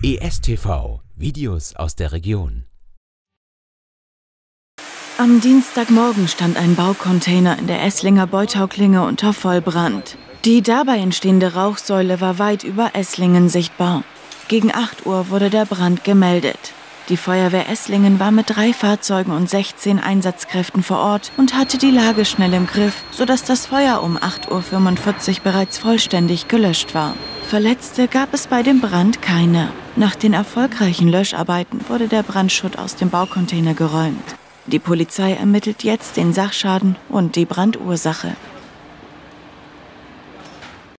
ESTV, Videos aus der Region. Am Dienstagmorgen stand ein Baucontainer in der Esslinger Beuthauklinge unter Vollbrand. Die dabei entstehende Rauchsäule war weit über Esslingen sichtbar. Gegen 8 Uhr wurde der Brand gemeldet. Die Feuerwehr Esslingen war mit 3 Fahrzeugen und 16 Einsatzkräften vor Ort und hatte die Lage schnell im Griff, sodass das Feuer um 8:45 Uhr bereits vollständig gelöscht war. Verletzte gab es bei dem Brand keine. Nach den erfolgreichen Löscharbeiten wurde der Brandschutt aus dem Baucontainer geräumt. Die Polizei ermittelt jetzt den Sachschaden und die Brandursache.